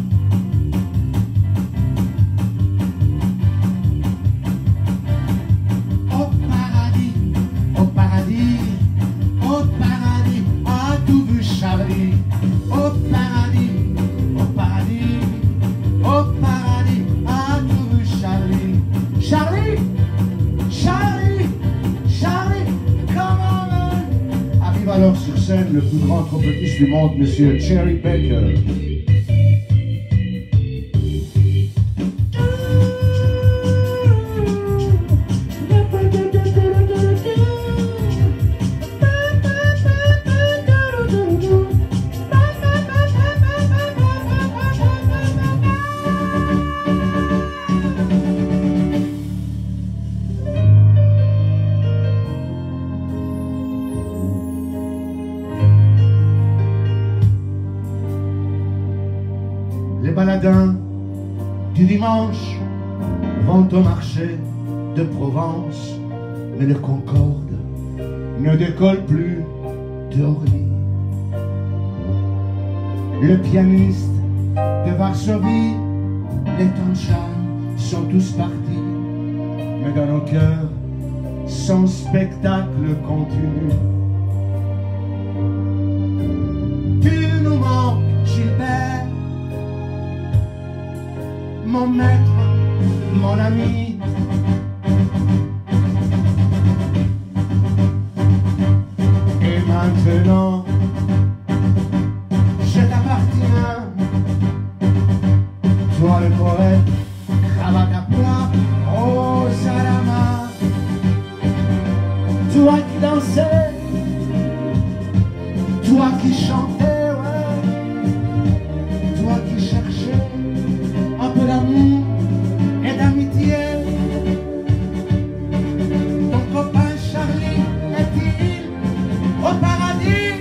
Au paradis, au paradis, au paradis, as-tu vu Charlie? Au paradis, au paradis, au paradis, as-tu vu Charlie? Charlie? Charlie, Charlie, come on! Arrive alors sur scène le plus grand trompettiste du monde, Monsieur Cherry Baker. Les baladins du dimanche vont au marché de Provence, mais le Concorde ne décolle plus d'Orly. Le pianiste de Varsovie, les Tanchans sont tous partis, mais dans nos cœurs, son spectacle continue. Tu nous manques, Gilbert, mon maître, mon ami. Et maintenant, je t'appartiens, toi le poète, cravate à poing, oh Salama, toi qui dansais, toi qui chantais, ouais, toi qui cherchais un peu d'amour et d'amitié. Ton copain Charlie est-il au paradis?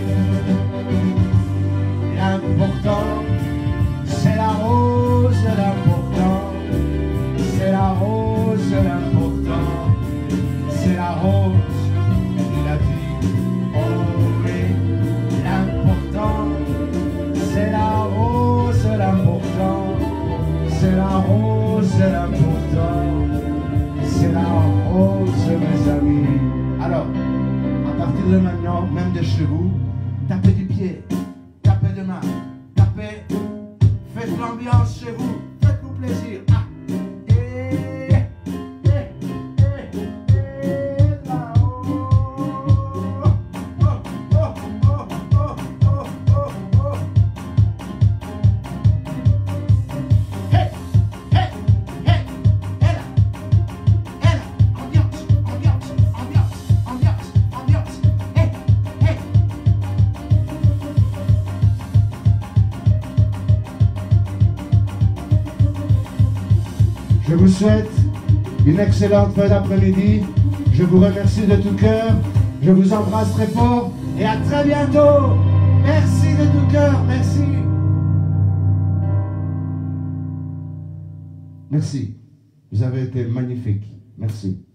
L'important, c'est la rose, l'important, c'est la rose, l'important, c'est la rose, il a dit, oh oui, l'important, c'est la rose, l'important. C'est la rose, l'important, c'est la rose, mes amis. Alors, à partir de maintenant, même de chez vous, tapez du pied, tapez de main, tapez, faites l'ambiance chez vous, faites-vous plaisir. Ah. Et, et, et, et, là, oh, oh, oh, oh, oh, oh, oh, oh. Hey, hey, hey, hey, là. Je vous souhaite une excellente fin d'après-midi. Je vous remercie de tout cœur. Je vous embrasse très fort et à très bientôt. Merci de tout cœur. Merci. Merci. Vous avez été magnifiques. Merci.